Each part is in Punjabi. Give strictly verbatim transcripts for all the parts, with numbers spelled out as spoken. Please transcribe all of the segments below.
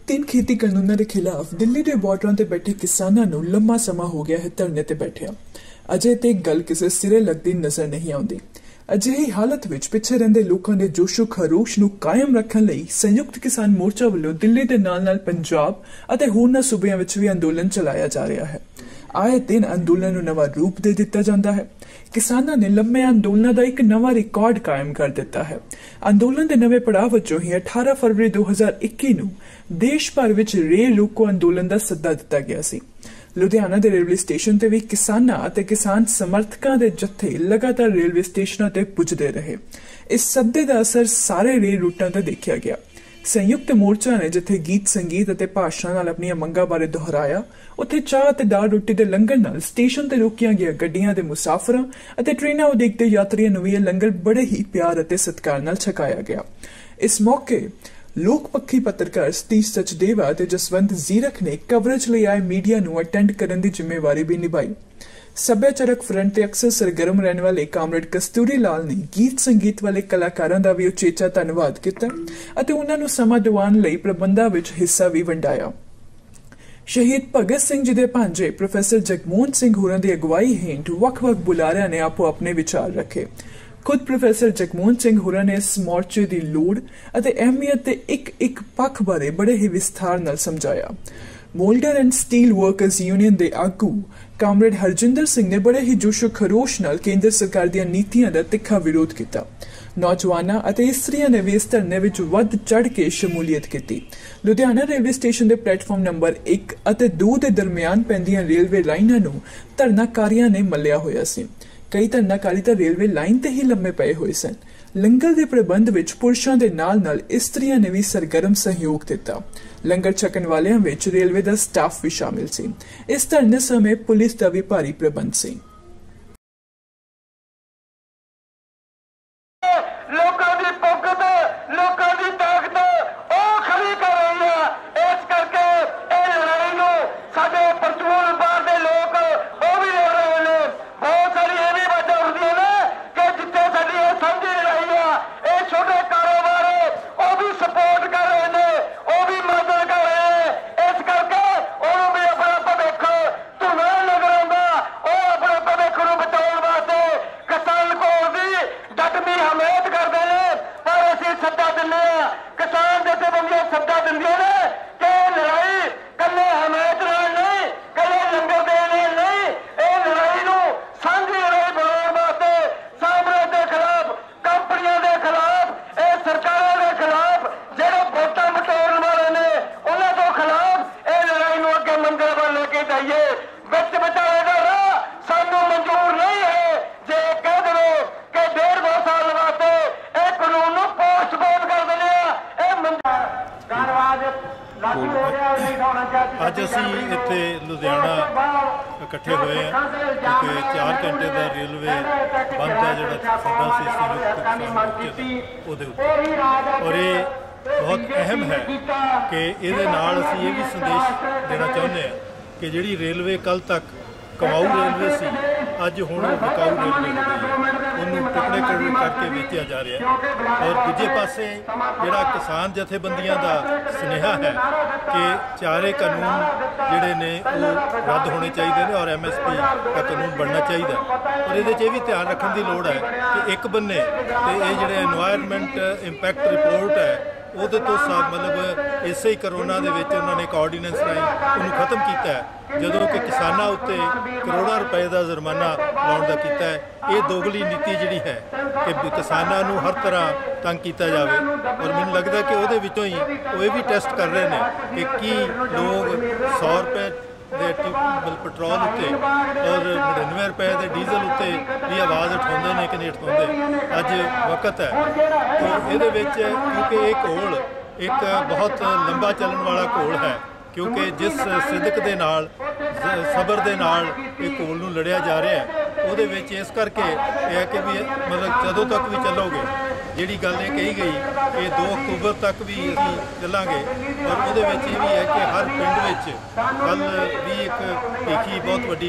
तीन खेती कानूनों के खिलाफ दिल्ली के बॉर्डरों से बैठे किसानों को लंबा समा हो गया है धरने ते बैठिया। अजे ते गल किसी सिरे लगती नजर नहीं आती। अजिही हालत विच पिछे रहिंदे लोकां दे जोशो खरोश नूं कायम रखण लई संयुक्त किसान मोर्चा वल्लों दिल्ली दे नाल नाल पंजाब अते होरनां सूबियां विच भी अंदोलन चलाया जा रहा है। आए दिन अंदोलन नूं नवा रूप दे दिता जांदा है। किसानां ने लंबे अंदोलनां दा एक नवा रिकॉर्ड कायम कर दिता है। अंदोलन दे नवे पड़ाव वजों ही अठारह फरवरी दो हजार इक्की नूं देश भर विच रेल रोको अंदोलन दा सद्दा दिता गया सी। लुधियाना दे रेलवे स्टेशन ते भी किसानां अते किसान समर्थकां दे जत्थे लगातार रेलवे स्टेशनां ते पुजदे रहे। इस सद्दे दा असर सारे रेल रूटां ते देखिया गया। संयुक्त मोर्चा ने जिथे गीत संगीत अते भाषणां नाल अपनी मंगां बारे दोहराया, उत्थे चाह ते दाल रोटी दे लंगर नाल स्टेशन ते रोकियां गईयां गड्डियां दे मुसाफरां अते ट्रेनां उडीकदे यात्रियां नूं भी लंगर बड़े ही प्यार अते सत्कार नाल छकाया गया। इस मौके लोक पक्षी पत्रकार सतीश सचदेवा ते जसवंत जीरक ने कवरेज ले आए मीडिया नूं अटेंड करन दी जिम्मेवारी भी निभाई। सभ्याचारक फ्रंट ते अक्सर सरगर्म रहने वाले कामरेड कस्तूरी लाल ने गीत संगीत वाले कलाकारां दा भी उचेचा धन्नवाद किया अते उन्हां नूं समां दिवान लई प्रबंधां विच हिस्सा भी वंडाया। शहीद भगत सिंह जी दे भांजे प्रोफैसर जगमोहन सिंह होरां दी अगवाई हेठ वख-वख बुलारियां ने आपो अपने विचार रखे। खुद प्रोफैसर जगमोहन सिंह होरां ने इस मोर्चे की लोड़ अते अहमियत दे एक एक पक्ष बारे बड़े ही विस्तार नाल समझाया। Moulder and steel workers union दे आगू कामरेड हरजिंदर सिंह ने बड़े ही जोशो खरोश नाल केंद्र सरकार दी नीतियां दा तिखा विरोध किया। नौजवानां अते इस्त्रियां ने भी इस धरने विच वध चढ़ के शमूलियत की। लुधियाना रेलवे स्टेशन के प्लेटफॉर्म नंबर एक अते दो के दरमियान पैंदियां रेलवे लाइनां नूं धरनाकारियां ने मल्लिया होया सी। कई धरनाकारी तो रेलवे लाइन ते ही लम्बे पए हुए सन। लंगर के प्रबंध विच पुरुषां दे नाल नाल इस्त्रियां ने भी सरगर्म सहयोग दिता। लंगर छकन वालियां विच रेलवे दा स्टाफ भी शामिल सी। इस धरने समय पुलिस का भी भारी प्रबंध सी। अज असी इत्थे लुधियाना इकट्ठे हुए हैं क्योंकि चार घंटे का रेलवे बंद है जो सदा से संयुक्त और ये बहुत अहम है कि ये असी ये भी संदेश देना चाहते हैं कि जी रेलवे कल तक कमाऊ रेलवे सी अज हुण विकाऊ रेलवे हो गई है, उन्होंने टुकड़े टुकड़े करके बेचा जा रहा है। और दूजे पासे जिहड़ा किसान जथेबंदियां का सुनेहा है कि चारे कानून जिहड़े ने वो रद्द होने चाहिए ने और एम एस पी का कानून बनना चाहिए। और ये भी ध्यान रखने की लोड़ है कि एक बन्ने तो ये जिहड़े एनवायरनमेंट इंपैक्ट रिपोर्ट है वो तो सब मतलब इसे ही करोना के उन्होंने एक ऑर्डीनेंस राही उन्होंने खत्म किया है, जदों कि किसानों उत्ते करोड़ों रुपए का जुर्माना लाने का किया है। ये दोगली नीति जी है कि किसानों को हर तरह तंग किया जाए। और मैनूं लगता है कि वो विचों ही वो भी टेस्ट कर रहे हैं कि की लोग सौ रुपए पेट्रोल उत्ते और नड़िनवे रुपए के डीजल उत्ते भी आवाज़ उठाते हैं कि नहीं उठाते। अज वक्त है तो ये क्योंकि एक घोल एक बहुत लंबा चलन वाला घोल है, क्योंकि जिस सिदक दे नाल सबर दे नाल एक घोल नूं लड़िया जा रहा है वो इस करके यह है कि भी मतलब जदों तक भी चलोगे जिहड़ी गल ये कही गई कि दो अक्तूबर तक भी असीं चलांगे। और वो भी है कि हर पिंड विच कल भी एक भीखी बहुत वड्डी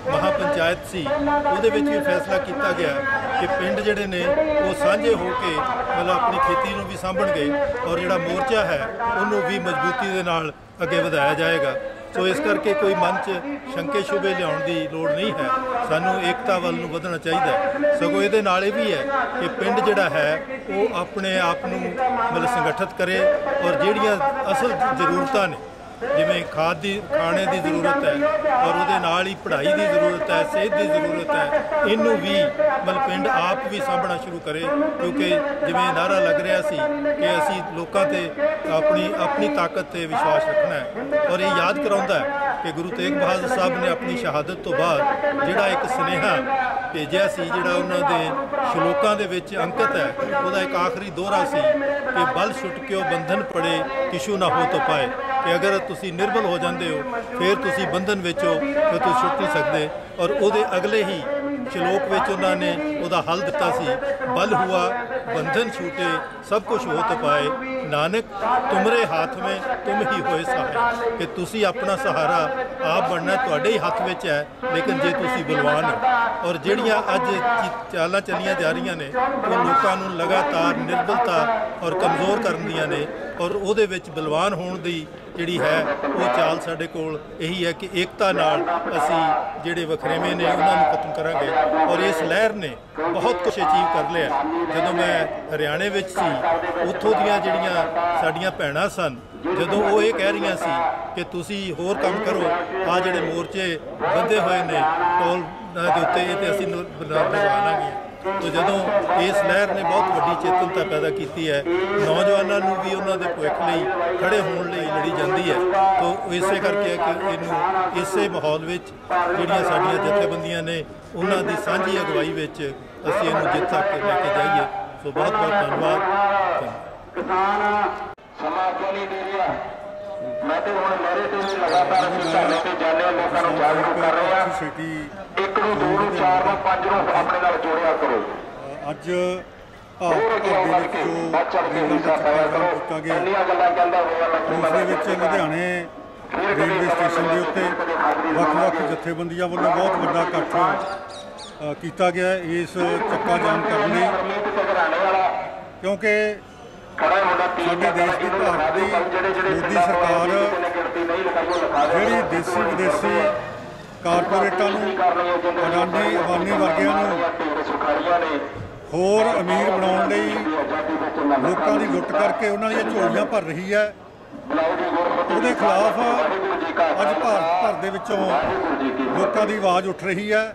महापंचायत सी ਉਹਦੇ ਵਿੱਚ ਵੀ फैसला किया गया कि पिंड ਜਿਹੜੇ ਨੇ ਉਹ ਸਾਂਝੇ ਹੋ ਕੇ मतलब अपनी खेती ਨੂੰ ਵੀ ਸਾਂਭਣਗੇ और ਜਿਹੜਾ ਮੋਰਚਾ ਹੈ ਉਹਨੂੰ ਵੀ ਮਜ਼ਬੂਤੀ ਦੇ ਨਾਲ ਅੱਗੇ ਵਧਾਇਆ ਜਾਏਗਾ। ਸੋ ਇਸ ਕਰਕੇ ਕੋਈ ਮਨ 'ਚ ਸ਼ੰਕੇ ਸ਼ੁਬੇ ਲਿਆਉਣ ਦੀ ਲੋੜ ਨਹੀਂ ਹੈ। ਸਾਨੂੰ ਏਕਤਾ ਵੱਲ ਨੂੰ ਵਧਣਾ ਚਾਹੀਦਾ। ਸਗੋਂ ਇਹਦੇ ਨਾਲ ਇਹ ਵੀ ਹੈ ਕਿ ਪਿੰਡ ਜਿਹੜਾ ਹੈ ਉਹ ਆਪਣੇ ਆਪ ਨੂੰ ਮਤਲਬ ਸੰਗਠਿਤ ਕਰੇ ਔਰ ਜਿਹੜੀਆਂ ਅਸਲ ਜ਼ਰੂਰਤਾਂ ਨੇ ਜਿਵੇਂ ਖਾਦ ਦੀ ਖਾਣੇ ਦੀ ਜ਼ਰੂਰਤ ਹੈ ਔਰ ਉਹਦੇ ਨਾਲ ਹੀ ਪੜ੍ਹਾਈ ਦੀ ਜ਼ਰੂਰਤ ਹੈ, ਸਿਹਤ ਦੀ ਜ਼ਰੂਰਤ ਹੈ, ਇਹਨੂੰ ਵੀ ਮਤਲਬ ਪਿੰਡ ਆਪ ਵੀ ਸਾਂਭਣਾ ਸ਼ੁਰੂ ਕਰੇ। ਕਿਉਂਕਿ ਜਿਵੇਂ ਨਾਰਾ ਲੱਗ ਰਿਹਾ ਸੀ ਕਿ ਅਸੀਂ ਲੋਕਾਂ ਤੇ ਆਪਣੀ ਆਪਣੀ ਤਾਕਤ ਤੇ ਵਿਸ਼ਵਾਸ ਰੱਖਣਾ ਹੈ ਔਰ ਇਹ ਯਾਦ ਕਰਾਉਂਦਾ ਹੈ ਕਿ ਗੁਰੂ ਤੇਗ ਬਹਾਦਰ ਸਾਹਿਬ ਨੇ ਆਪਣੀ ਸ਼ਹਾਦਤ ਤੋਂ ਬਾਅਦ ਜਿਹੜਾ ਇੱਕ ਸੁਨੇਹਾ ਭੇਜਿਆ ਸੀ ਜਿਹੜਾ ਉਹਨਾਂ ਦੇ ਸ਼ਲੋਕਾਂ ਦੇ ਵਿੱਚ ਅੰਕਿਤ ਹੈ, ਉਹਦਾ ਇੱਕ ਆਖਰੀ ਦੋਹਰਾ ਸੀ ਕਿ ਬਲ ਛੁੱਟ ਕੇ ਉਹ ਬੰਧਨ ਪੜੇ ਕਿਛੂ ਨਾ ਹੋ ਤੋ ਪਾਏ, ਕਿ ਅਗਰ ਤੁਸੀਂ ਨਿਰਬਲ ਹੋ ਜਾਂਦੇ ਹੋ ਫਿਰ ਤੁਸੀਂ ਬੰਧਨ ਵਿੱਚ ਹੋ ਫਿਰ ਤੁਸੀਂ ਛੁੱਟ ਨਹੀਂ ਸਕਦੇ। ਔਰ ਉਹਦੇ ਅਗਲੇ ਹੀ ਸ਼ਲੋਕ ਵਿੱਚ ਉਹਨਾਂ ਨੇ ਉਹਦਾ ਹੱਲ ਦਿੱਤਾ ਸੀ, ਬਲ ਹੁਆ ਬੰਧਨ ਛੂਟੇ ਸਭ ਕੁਝ ਹੋ ਤੋ ਪਾਏ, ਨਾਨਕ ਤੁਮਰੇ ਹੱਥ ਵਿੱਚ ਤੁਮ ਹੀ ਹੋਏ ਸਹਾਏ, ਕਿ ਤੁਸੀਂ ਆਪਣਾ ਸਹਾਰਾ ਆਪ ਬਣਨਾ ਤੁਹਾਡੇ ਹੀ ਹੱਥ ਵਿੱਚ ਹੈ, ਲੇਕਿਨ ਜੇ ਤੁਸੀਂ ਬਲਵਾਨ ਹੋ। ਔਰ ਜਿਹੜੀਆਂ ਅੱਜ ਚਾਲਾਂ ਚੱਲੀਆਂ ਜਾ ਰਹੀਆਂ ਨੇ ਉਹ ਲੋਕਾਂ ਨੂੰ ਲਗਾਤਾਰ ਨਿਰਬਲਤਾ ਔਰ ਕਮਜ਼ੋਰ ਕਰਨ ਦੀਆਂ ਨੇ ਔਰ ਉਹਦੇ ਵਿੱਚ ਬਲਵਾਨ ਹੋਣ ਦੀ ਜਿਹੜੀ ਹੈ ਉਹ ਚਾਲ ਸਾਡੇ ਕੋਲ ਇਹੀ ਹੈ ਕਿ ਏਕਤਾ ਨਾਲ ਅਸੀਂ ਜਿਹੜੇ ਵਖਰੇਵੇਂ ਨੇ ਉਹਨਾਂ ਨੂੰ ਖਤਮ ਕਰਾਂਗੇ। ਔਰ ਇਸ ਲਹਿਰ ਨੇ ਬਹੁਤ ਕੁਝ ਅਚੀਵ ਕਰ ਲਿਆ। ਜਦੋਂ ਮੈਂ ਹਰਿਆਣੇ ਵਿੱਚ ਸੀ ਉੱਥੋਂ ਦੀਆਂ ਜਿਹੜੀਆਂ ਸਾਡੀਆਂ ਭੈਣਾਂ ਸਨ, ਜਦੋਂ ਉਹ ਇਹ ਕਹਿ ਰਹੀਆਂ ਸੀ ਕਿ ਤੁਸੀਂ ਹੋਰ ਕੰਮ ਕਰੋ, ਆਹ ਜਿਹੜੇ ਮੋਰਚੇ ਬੰਦੇ ਹੋਏ ਨੇ ਟੋਲ ਦੇ ਉੱਤੇ ਇਹ ਤੇ ਅਸੀਂ ਨਿਭਾ ਲਾਂਗੇ। तो ਜਦੋਂ ਇਸ ਲਹਿਰ ਨੇ ਬਹੁਤ ਵੱਡੀ ਚੇਤਨਤਾ ਪੈਦਾ ਕੀਤੀ ਹੈ, ਨੌਜਵਾਨਾਂ ਨੂੰ ਵੀ ਉਹਨਾਂ ਦੇ ਭਵਿੱਖ ਲਈ ਖੜੇ ਹੋਣ ਲਈ ਲੜੀ ਜਾਂਦੀ ਹੈ। ਤਾਂ ਇਸੇ ਕਰਕੇ ਹੈ ਕਿ ਇਹਨੂੰ ਇਸੇ ਮਾਹੌਲ ਵਿੱਚ ਜਿਹੜੀਆਂ ਸਾਡੀਆਂ ਜਥੇਬੰਦੀਆਂ ਨੇ ਉਹਨਾਂ ਦੀ ਸਾਂਝੀ ਅਗਵਾਈ ਵਿੱਚ ਅਸੀਂ ਇਹਨੂੰ ਜਿੱਤ ਤੱਕ ਲੈ ਕੇ ਜਾਈਏ। ਸੋ ਬਹੁਤ ਬਹੁਤ ਧੰਨਵਾਦ। ਕਿਸਾਨ ਸਮਾਂ ਕਿਉਂ ਨਹੀਂ ਦੇ ਰਿਹਾ? ਮੈਂ ਤੇ ਹੁਣ ਮੇਰੇ ਤੇ ਵੀ ਲਗਾਤਾਰ ਅਸੀਂ ਧਰਨੇ ਤੇ ਜਾਂਦੇ ਹਾਂ, ਲੋਕਾਂ ਨੂੰ ਜਾਗਰੂਕ ਕਰ ਰਹੇ ਹਾਂ। ਇੱਕ ਨੂੰ ਦੋ ਨੂੰ ਚਾਰ ਨੂੰ ਪੰਜ ਨੂੰ ਆਪਣੇ ਨਾਲ ਜੋੜਿਆ ਕਰੋ। ਅੱਜ ਭਾਰਤ ਭਰ ਦੇ ਵਿੱਚ ਜੋ ਰੇਲਾਂ ਦਾ ਚੱਕਾ ਕੀਤਾ ਗਿਆ ਉਸ ਦੇ ਵਿੱਚ ਲੁਧਿਆਣੇ ਰੇਲਵੇ ਸਟੇਸ਼ਨ ਦੇ ਉੱਤੇ ਵੱਖ-ਵੱਖ ਜਥੇਬੰਦੀਆਂ ਵੱਲੋਂ ਬਹੁਤ ਵੱਡਾ ਇਕੱਠ ਕੀਤਾ ਗਿਆ ਇਸ ਚੱਕਾ ਜਾਮ ਕਰਨ ਲਈ, ਕਿਉਂਕਿ ਸਾਡੇ ਦੇਸ਼ ਦੀ ਭਾਰਤ ਦੀ ਮੋਦੀ ਸਰਕਾਰ ਜਿਹੜੀ ਦੇਸੀ ਵਿਦੇਸ਼ੀ ਕਾਰਪੋਰੇਟਾਂ ਨੂੰ, ਅਡਾਨੀ ਅਬਾਨੀ ਵਰਗਿਆਂ ਨੂੰ ਹੋਰ ਅਮੀਰ ਬਣਾਉਣ ਲਈ ਲੋਕਾਂ ਦੀ ਲੁੱਟ ਕਰਕੇ ਉਹਨਾਂ ਦੀਆਂ ਝੋਲੀਆਂ ਭਰ ਰਹੀ ਹੈ, ਉਹਦੇ ਖਿਲਾਫ ਅੱਜ ਭਾਰਤ ਭਰ ਦੇ ਵਿੱਚੋਂ ਲੋਕਾਂ ਦੀ ਆਵਾਜ਼ ਉੱਠ ਰਹੀ ਹੈ।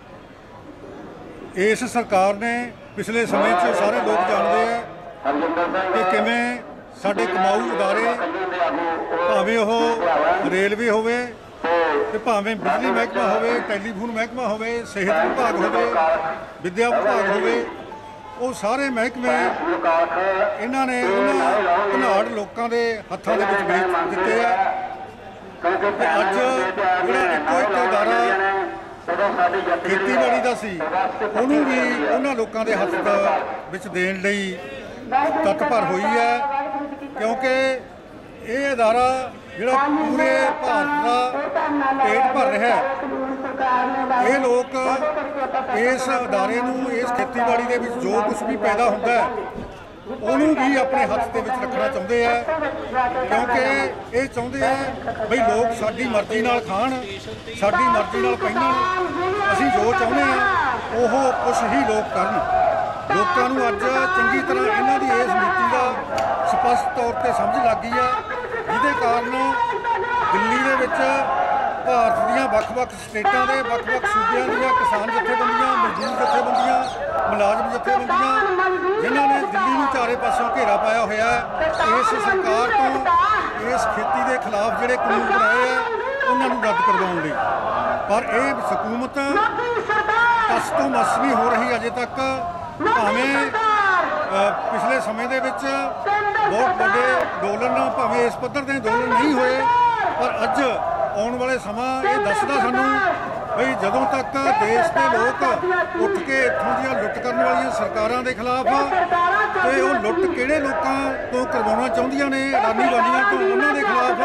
ਇਸ ਸਰਕਾਰ ਨੇ ਪਿਛਲੇ ਸਮੇਂ 'ਚ ਸਾਰੇ ਲੋਕ ਜਾਣਦੇ ਹੈ ਕਿ ਕਿਵੇਂ ਸਾਡੇ ਕਮਾਊ ਅਦਾਰੇ, ਭਾਵੇਂ ਉਹ ਰੇਲਵੇ ਹੋਵੇ ਤੇ ਭਾਵੇਂ ਬਿਜਲੀ ਮਹਿਕਮਾ ਹੋਵੇ, ਟੈਲੀਫੋਨ ਮਹਿਕਮਾ ਹੋਵੇ, ਸਿਹਤ ਵਿਭਾਗ ਹੋਵੇ, ਵਿੱਦਿਆ ਵਿਭਾਗ ਹੋਵੇ, ਉਹ ਸਾਰੇ ਮਹਿਕਮੇ ਇਹਨਾਂ ਨੇ ਉਹਨਾਂ ਘਨਾੜ ਲੋਕਾਂ ਦੇ ਹੱਥਾਂ ਦੇ ਵਿੱਚ ਵੇਚ ਦਿੱਤੇ ਆ। ਤੇ ਅੱਜ ਜਿਹੜਾ ਇੱਕੋ ਇੱਕ ਅਦਾਰਾ ਖੇਤੀਬਾੜੀ ਦਾ ਸੀ ਉਹਨੂੰ ਵੀ ਉਹਨਾਂ ਲੋਕਾਂ ਦੇ ਹੱਥ ਵਿੱਚ ਦੇਣ ਲਈ ਤਤਪਰ ਹੋਈ ਹੈ, ਕਿਉਂਕਿ ਇਹ ਅਦਾਰਾ ਜਿਹੜਾ ਪੂਰੇ ਭਾਰਤ ਦਾ ਪੇਟ ਭਰ ਰਿਹਾ ਹੈ। ਇਹ ਲੋਕ ਇਸ ਅਦਾਰੇ ਨੂੰ, ਇਸ ਖੇਤੀਬਾੜੀ ਦੇ ਵਿੱਚ ਜੋ ਕੁਝ ਵੀ ਪੈਦਾ ਹੁੰਦਾ ਹੈ ਉਹਨੂੰ ਵੀ ਆਪਣੇ ਹੱਥ ਦੇ ਵਿੱਚ ਰੱਖਣਾ ਚਾਹੁੰਦੇ ਆ, ਕਿਉਂਕਿ ਇਹ ਚਾਹੁੰਦੇ ਆ ਬਈ ਲੋਕ ਸਾਡੀ ਮਰਜ਼ੀ ਨਾਲ ਖਾਣ, ਸਾਡੀ ਮਰਜ਼ੀ ਨਾਲ ਪਹਿਨਣ, ਅਸੀਂ ਜੋ ਚਾਹੁੰਦੇ ਆ ਉਹ ਕੁਛ ਹੀ ਲੋਕ ਕਰਨ। ਲੋਕਾਂ ਨੂੰ ਅੱਜ ਚੰਗੀ ਤਰ੍ਹਾਂ ਇਹਨਾਂ ਦੀ ਇਸ ਨੀਤੀ ਦਾ ਸਪਸ਼ਟ ਤੌਰ ਤੇ ਸਮਝ ਲੱਗ ਗਈ ਹੈ, ਜਿਹਦੇ ਕਾਰਨ ਦਿੱਲੀ ਦੇ ਵਿੱਚ ਭਾਰਤ ਦੀਆਂ ਵੱਖ-ਵੱਖ ਸਟੇਟਾਂ ਦੇ ਵੱਖ-ਵੱਖ ਸੂਬਿਆਂ ਦੀਆਂ ਕਿਸਾਨ ਜਥੇਬੰਦੀਆਂ, ਮਜ਼ਦੂਰ ਜਥੇਬੰਦੀਆਂ, ਮੁਲਾਜ਼ਮ ਜਥੇਬੰਦੀਆਂ, ਜਿਨ੍ਹਾਂ ਨੇ ਦਿੱਲੀ ਨੂੰ ਚਾਰੇ ਪਾਸਿਓਂ ਘੇਰਾ ਪਾਇਆ ਹੋਇਆ ਹੈ, ਇਸ ਸਰਕਾਰ ਤੋਂ ਇਸ ਖੇਤੀ ਦੇ ਖਿਲਾਫ ਜਿਹੜੇ ਕਾਨੂੰਨ ਬਣਾਏ ਆ ਉਹਨਾਂ ਨੂੰ ਰੱਦ ਕਰਵਾਉਣ ਲਈ। ਪਰ ਇਹ ਹਕੂਮਤ ਤਸ ਤੋਂ ਮਸ ਨਹੀਂ ਹੋ ਰਹੀ ਅਜੇ ਤੱਕ। ਭਾਵੇਂ ਪਿਛਲੇ ਸਮੇਂ ਦੇ ਵਿੱਚ ਬਹੁਤ ਵੱਡੇ ਅੰਦੋਲਨ, ਭਾਵੇਂ ਇਸ ਪੱਧਰ ਦੇ ਅੰਦੋਲਨ ਨਹੀਂ ਹੋਏ, ਪਰ ਅੱਜ ਆਉਣ ਵਾਲੇ ਸਮਾਂ ਇਹ ਦੱਸਦਾ ਸਾਨੂੰ ਬਈ ਜਦੋਂ ਤੱਕ ਦੇਸ਼ ਦੇ ਲੋਕ ਉੱਠ ਕੇ ਇੱਥੋਂ ਦੀਆਂ ਲੁੱਟ ਕਰਨ ਵਾਲੀਆਂ ਸਰਕਾਰਾਂ ਦੇ ਖਿਲਾਫ, ਤੇ ਉਹ ਲੁੱਟ ਕਿਹੜੇ ਲੋਕਾਂ ਤੋਂ ਕਰਵਾਉਣਾ ਚਾਹੁੰਦੀਆਂ ਨੇ, ਅਡਾਨੀ ਵਾਲੀਆਂ ਤੋਂ, ਉਹਨਾਂ ਦੇ ਖਿਲਾਫ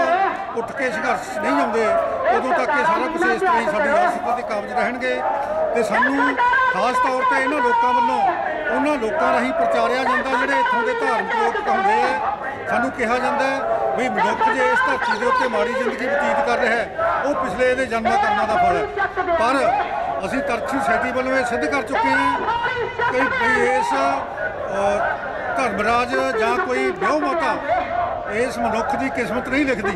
ਉੱਠ ਕੇ ਸੰਘਰਸ਼ ਨਹੀਂ ਆਉਂਦੇ ਉਦੋਂ तक ये सारा कुछ इस तरह ही साडी रियासत ते काबज रहणगे। ते सानू खास तौर पर इन्हां लोकां वल्लों उन्हां लोकां राहीं प्रचारिया जांदा जिहड़े इत्थों दे धार्मिक लोक कहंदे आ। सानू कहा जाता है भी मनुख जे इस धरती के उत्ते माड़ी जिंदगी बतीत कर रहा है वो पिछले इहदे जन्म कर्मां दा फल है। पर असीं तरक्की सोसाइटी वालों ये सिद्ध कर चुके हैं कि भाई इस धर्मराज जां कोई ब्याह माता इस मनुख की किस्मत नहीं लिखती।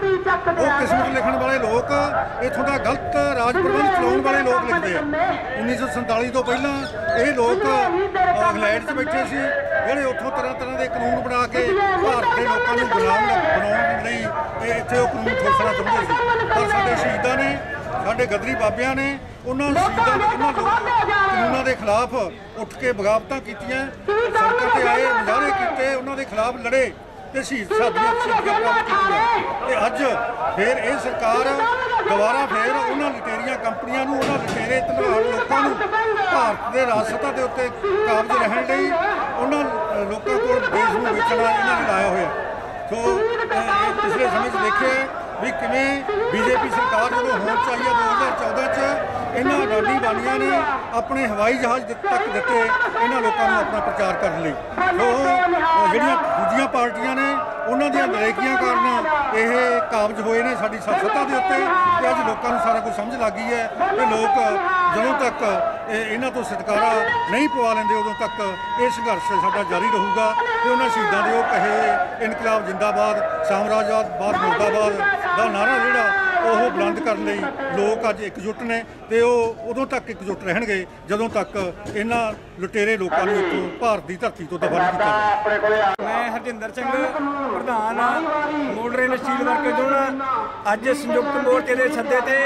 वो किस्मत लिखण वाले लोग इत्थों का गलत राज प्रबंध चलाउण वाले लोग लिखते हैं। उन्नीस सौ संताली तो पहला ये लोग इंग्लैंड च बैठे सी जिहड़े उत्थों तरह तरह के कानून बना के भारत के लोगों को गुलाम बनाउण लई इत्थे वो कानून ठोसना चाहुंदे सी। पर साडे शहीदां ने साडे गदरी बाबियां ने उन्होंने शहीदां ने उन्होंने कानूनों के खिलाफ उठ के बगावतां कीतियां, सड़कों पर आए मुजाहरे किए, उन्होंने खिलाफ लड़े ते शहीद साडियां शहीदियां प्राप्त कीतियां। ते अज फिर ये सरकार दोबारा फिर उन्होंने लुटेरिया कंपनियों नूं उन्होंने लुटेरे धनवान लोगों नूं भारत के राजसत्ता के उत्ते काबज रहण लई उन्होंने लोगों को देश नूं बेचना इन्होंने लाया होया। सो पिछले समय देखे भी किवें बीजेपी सरकार जो होंद चाहिए दो हज़ार चौदह च इन्हां अडानी बानिया ने अपने हवाई जहाज़ तक दिते इन्हां लोगों को अपना प्रचार करने लई। सो जिहड़ियां दूजियां पार्टियां ने उन्हां दियां नरेकियां कारण ये काबज होए ने साडी सत्ता दे उत्ते ते अज लोगों को सारा कुछ समझ लग गई है कि लोग ਜਦੋਂ तक इन्हां तो छुटकारा नहीं पवा लेंदे उदों तक ये संघर्ष साडा जारी रहूगा। ते उन्हां शहीदां दे ओह कहे इनकलाब जिंदाबाद साम्राज्यवाद मुर्दाबाद दा नारा जिहड़ा ਉਹ ਬੁਲੰਦ ਕਰਨ ਲਈ ਲੋਕ ਅੱਜ ਇਕਜੁੱਟ ਨੇ ਤੇ ਉਹ ਉਦੋਂ ਤੱਕ ਇਕਜੁੱਟ ਰਹਿਣਗੇ ਜਦੋਂ ਤੱਕ ਇਹਨਾਂ ਲੁਟੇਰੇ ਲੋਕਾਂ ਨੂੰ ਇੱਥੋਂ ਭਾਰਤ ਦੀ ਧਰਤੀ ਤੋਂ ਦਫਾ ਨਹੀਂ ਕੀਤਾ ਜਾਵੇ। ਮੈਂ ਹਰਜਿੰਦਰ ਸਿੰਘ ਪ੍ਰਧਾਨ ਮੋਡਰਨ ਸਟੀਲ ਵਰਕਰ ਯੂਨੀਅਨ ਅੱਜ ਸੰਯੁਕਤ ਮੋਰਚੇ ਦੇ ਸੱਦੇ ਤੇ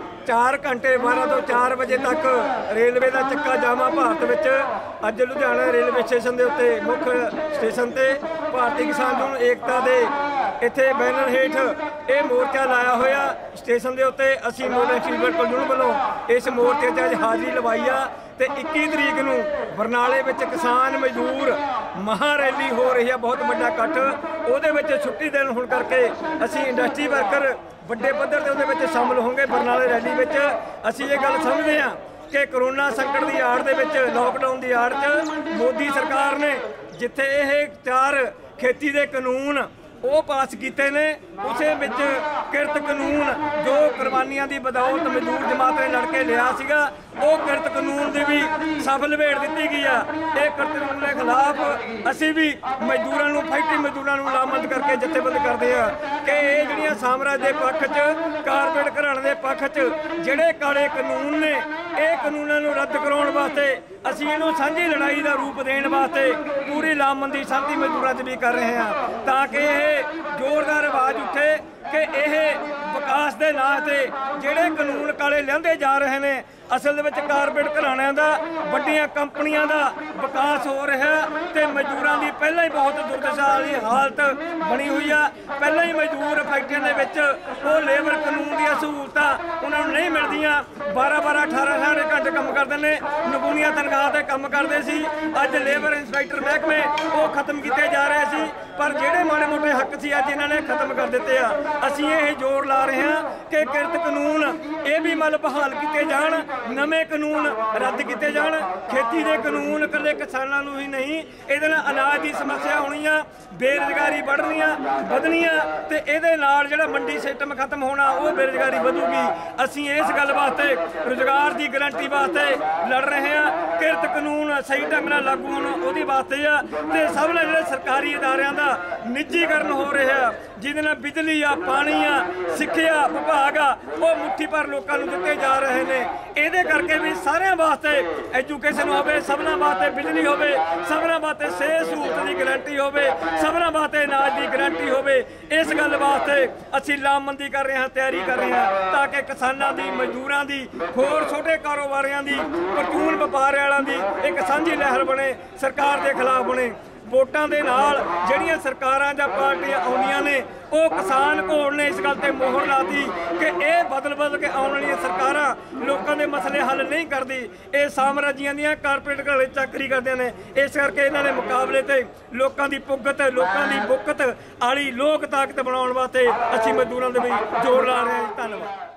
ਚਾਰ ਘੰਟੇ ਬਾਰਾਂ ਤੋਂ ਚਾਰ ਵਜੇ ਤੱਕ ਰੇਲਵੇ ਦਾ ਚੱਕਾ ਜਾਮਾ ਭਾਰਤ ਵਿੱਚ ਅੱਜ ਲੁਧਿਆਣਾ ਰੇਲਵੇ ਸਟੇਸ਼ਨ ਦੇ ਉੱਤੇ ਮੁੱਖ ਸਟੇਸ਼ਨ ਤੇ ਭਾਰਤੀ ਕਿਸਾਨ ਯੂਨੀਅਨ ਏਕਤਾ ਦੇ ਇੱਥੇ ਬੈਨਰ ਹੇਠ ਇਹ ਮੋਰਚਾ ਲਾਇਆ ਹੋਇਆ। ਸਟੇਸ਼ਨ ਦੇ ਉੱਤੇ ਅਸੀਂ ਮੋਡਰਨ ਸਟੀਲ ਵਰਕਰ ਯੂਨੀਅਨ ਵੱਲੋਂ ਇਸ ਮੋਰਚੇ 'ਤੇ ਅੱਜ ਹਾਜ਼ਰੀ ਲਵਾਈ ਆ ਤੇ ਇੱਕੀ ਤਰੀਕ ਨੂੰ ਬਰਨਾਲੇ ਵਿੱਚ ਕਿਸਾਨ ਮਜ਼ਦੂਰ ਮਹਾ ਰੈਲੀ ਹੋ ਰਹੀ ਆ, ਬਹੁਤ ਵੱਡਾ ਇਕੱਠ। ਉਹਦੇ ਵਿੱਚ ਛੁੱਟੀ ਦਿਨ ਹੋਣ ਕਰਕੇ ਅਸੀਂ ਇੰਡਸਟਰੀ ਵਰਕਰ ਵੱਡੇ ਪੱਧਰ 'ਤੇ ਉਹਦੇ ਵਿੱਚ ਸ਼ਾਮਲ ਹੋਣਗੇ। ਬਰਨਾਲੇ ਰੈਲੀ ਵਿੱਚ ਅਸੀਂ ਇਹ ਗੱਲ ਸਮਝਦੇ ਹਾਂ ਕਿ ਕਰੋਨਾ ਸੰਕਟ ਦੀ ਆੜ ਦੇ ਵਿੱਚ ਲਾਕਡਾਊਨ ਦੀ ਆੜ 'ਚ ਮੋਦੀ ਸਰਕਾਰ ਨੇ ਜਿੱਥੇ ਇਹ ਚਾਰ ਖੇਤੀ ਦੇ ਕਾਨੂੰਨ ਉਹ ਪਾਸ ਕੀਤੇ ਨੇ ਉਸੇ ਵਿੱਚ ਕਿਰਤ ਕਾਨੂੰਨ ਜੋ ਕੁਰਬਾਨੀਆਂ ਦੀ ਬਦੌਲਤ ਮਜ਼ਦੂਰ ਜਮਾਤ ਨੇ ਲੜ ਕੇ ਲਿਆ ਸੀਗਾ ਉਹ ਕਿਰਤ ਕਾਨੂੰਨ ਦੀ ਵੀ ਸਫਲ ਭੇਟ ਦਿੱਤੀ ਗਈ ਆ। ਇਹ ਕਿਰਤ ਕਾਨੂੰਨ ਦੇ ਖਿਲਾਫ ਅਸੀਂ ਵੀ ਮਜ਼ਦੂਰਾਂ ਨੂੰ ਫੈਕਟਰੀ ਮਜ਼ਦੂਰਾਂ ਨੂੰ ਲਾਮਬੰਦ ਕਰਕੇ ਜਥੇਬੰਦ ਕਰਦੇ ਆ ਕਿ ਇਹ ਜਿਹੜੀਆਂ ਸਾਮਰਾਜ ਦੇ ਪੱਖ 'ਚ ਕਾਰਪੋਰੇਟ ਘਰਾਣੇ ਦੇ ਪੱਖ 'ਚ ਜਿਹੜੇ ਕਾਲੇ ਕਾਨੂੰਨ ਨੇ ਇਹ ਕਾਨੂੰਨਾਂ ਨੂੰ ਰੱਦ ਕਰਾਉਣ ਵਾਸਤੇ ਅਸੀਂ ਇਹਨੂੰ ਸਾਂਝੀ ਲੜਾਈ ਦਾ ਰੂਪ ਦੇਣ ਵਾਸਤੇ ਪੂਰੀ ਲਾਮਬੰਦੀ ਸਾਂਝੀ ਮਜ਼ਦੂਰਾਂ 'ਚ ਵੀ ਕਰ ਰਹੇ ਹਾਂ ਤਾਂ ਕਿ ਇਹ ਜ਼ੋਰਦਾਰ ਆਵਾਜ਼ ਉੱਠੇ ਕਿ ਇਹ ਵਿਕਾਸ ਦੇ ਨਾਂ ਤੇ ਜਿਹੜੇ ਕਾਨੂੰਨ ਕਾਲੇ ਲਿਆਂਦੇ ਜਾ ਰਹੇ ਨੇ ਅਸਲ ਦੇ ਵਿੱਚ ਕਾਰਪੋਰੇਟ ਘਰਾਣਿਆਂ ਦਾ ਵੱਡੀਆਂ ਕੰਪਨੀਆਂ ਦਾ ਵਿਕਾਸ ਹੋ ਰਿਹਾ ਤੇ ਮਜ਼ਦੂਰਾਂ ਦੀ ਪਹਿਲਾਂ ਹੀ ਬਹੁਤ ਦੁਰਦਸ਼ਾ ਵਾਲੀ ਹਾਲਤ ਬਣੀ ਹੋਈ ਆ। ਪਹਿਲਾਂ ਹੀ ਮਜ਼ਦੂਰ ਫੈਕਟਰੀਆਂ ਦੇ ਵਿੱਚ ਉਹ ਲੇਬਰ ਕਾਨੂੰਨ ਦੀਆਂ ਸਹੂਲਤਾਂ ਉਹਨਾਂ ਨੂੰ ਨਹੀਂ ਮਿਲਦੀਆਂ। ਬਾਰਾਂ ਬਾਰਾਂ ਅਠਾਰਾਂ ਅਠਾਰਾਂ ਘੰਟੇ ਕੰਮ ਕਰਦੇ ਨੇ, ਨਗੂਨੀਆਂ ਤਨਖਾਹ ਤੇ ਕੰਮ ਕਰਦੇ ਸੀ। ਅੱਜ ਲੇਬਰ ਇੰਸਪੈਕਟਰ ਮਹਿਕਮੇ ਉਹ ਖਤਮ ਕੀਤੇ ਜਾ ਰਹੇ ਸੀ ਪਰ ਜਿਹੜੇ ਮਾੜੇ ਮੋਟੇ ਹੱਕ ਸੀ ਅੱਜ ਇਹਨਾਂ ਨੇ ਖਤਮ ਕਰ ਦਿੱਤੇ ਆ। ਅਸੀਂ ਇਹ ਜ਼ੋਰ ਲਾ ਰਹੇ ਹਾਂ ਕਿ ਕਿਰਤ ਕਾਨੂੰਨ ਇਹ ਵੀ ਮਤਲਬ ਬਹਾਲ ਕੀਤੇ ਜਾਣ, ਨਵੇਂ ਕਾਨੂੰਨ ਰੱਦ ਕੀਤੇ ਜਾਣ। ਖੇਤੀ ਦੇ ਕਾਨੂੰਨ ਇਕੱਲੇ ਕਿਸਾਨਾਂ ਨੂੰ ਹੀ ਨਹੀਂ ਇਹਦੇ ਨਾਲ ਅਨਾਜ ਦੀ ਸਮੱਸਿਆ ਹੋਣੀ ਆ, ਬੇਰੁਜ਼ਗਾਰੀ ਵੱਧਣੀਆਂ ਵਧਣੀਆਂ ਤੇ ਇਹਦੇ ਨਾਲ ਜਿਹੜਾ ਮੰਡੀ ਸਿਸਟਮ ਖਤਮ ਹੋਣਾ ਉਹ ਬੇਰੁਜ਼ਗਾਰੀ ਵਧੂਗੀ। ਅਸੀਂ ਇਸ ਗੱਲ ਵਾਸਤੇ ਰੁਜ਼ਗਾਰ ਦੀ ਗਰੰਟੀ ਵਾਸਤੇ ਲੜ ਰਹੇ ਹਾਂ। ਕਿਰਤ ਕਾਨੂੰਨ ਸਹੀ ਢੰਗ ਨਾਲ ਲਾਗੂ ਹੋਣ ਉਹਦੇ ਵਾਸਤੇ ਆ ਤੇ ਸਭ ਨਾਲ ਜਿਹੜੇ ਸਰਕਾਰੀ ਅਦਾਰਿਆਂ ਦਾ ਨਿੱਜੀਕਰਨ ਹੋ ਰਿਹਾ ਜਿਹਦੇ ਨਾਲ ਬਿਜਲੀ ਆ ਪਾਣੀ ਆ ਸਿੱਖਿਆ ਵਿਭਾਗ ਆ ਉਹ ਮੁੱਠੀ ਭਰ ਲੋਕਾਂ ਨੂੰ ਦਿੱਤੇ ਜਾ ਰਹੇ ਨੇ। ਇਹਦੇ ਕਰਕੇ ਵੀ ਸਾਰਿਆਂ ਵਾਸਤੇ ਐਜੂਕੇਸ਼ਨ ਹੋਵੇ, ਸਭਨਾਂ ਵਾਸਤੇ ਬਿਜਲੀ ਹੋਵੇ, ਸਭਨਾਂ ਵਾਸਤੇ ਸਿਹਤ ਸਹੂਲਤ ਦੀ ਗਰੰਟੀ ਹੋਵੇ, ਸਭਨਾਂ ਵਾਸਤੇ ਅਨਾਜ ਦੀ ਗਰੰਟੀ ਹੋਵੇ। ਇਸ ਗੱਲ ਵਾਸਤੇ ਅਸੀਂ ਲਾਮਬੰਦੀ ਕਰ ਰਹੇ ਹਾਂ, ਤਿਆਰੀ ਕਰ ਰਹੇ ਹਾਂ ਤਾਂ ਕਿ ਕਿਸਾਨਾਂ ਦੀ, ਮਜ਼ਦੂਰਾਂ ਦੀ, ਹੋਰ ਛੋਟੇ ਕਾਰੋਬਾਰੀਆਂ ਦੀ, ਪਰਚੂਨ ਵਪਾਰ ਵਾਲਿਆਂ ਦੀ ਇੱਕ ਸਾਂਝੀ ਲਹਿਰ ਬਣੇ, ਸਰਕਾਰ ਦੇ ਖਿਲਾਫ ਬਣੇ। ਵੋਟਾਂ ਦੇ ਨਾਲ ਜਿਹੜੀਆਂ ਸਰਕਾਰਾਂ ਜਾਂ ਪਾਰਟੀਆਂ ਆਉਂਦੀਆਂ ਨੇ ਉਹ ਕਿਸਾਨ ਘੋਲ ਨੇ ਇਸ ਗੱਲ ਤੇ ਮੋਹਰ ਲਾਤੀ ਕਿ ਇਹ ਬਦਲ ਬਦਲ ਕੇ ਆਉਣ ਵਾਲੀਆਂ ਸਰਕਾਰਾਂ ਲੋਕਾਂ ਦੇ ਮਸਲੇ ਹੱਲ ਨਹੀਂ ਕਰਦੀ, ਇਹ ਸਾਮਰਾਜੀਆਂ ਦੀਆਂ ਕਾਰਪੋਰੇਟ ਘਰੇ ਚਾਕਰੀ ਕਰਦੇ ਨੇ। ਇਸ ਕਰਕੇ ਇਹਨਾਂ ਦੇ ਮੁਕਾਬਲੇ ਤੇ ਲੋਕਾਂ ਦੀ ਪੁੱਗਤ, ਲੋਕਾਂ ਦੀ ਬੁੱਕਤ ਵਾਲੀ ਲੋਕ ਤਾਕਤ ਬਣਾਉਣ ਵਾਸਤੇ ਅਸੀਂ ਮਜ਼ਦੂਰਾਂ ਦੇ ਵੀ ਜ਼ੋਰ ਲਾ ਰਹੇ ਹਾਂ। ਧੰਨਵਾਦ।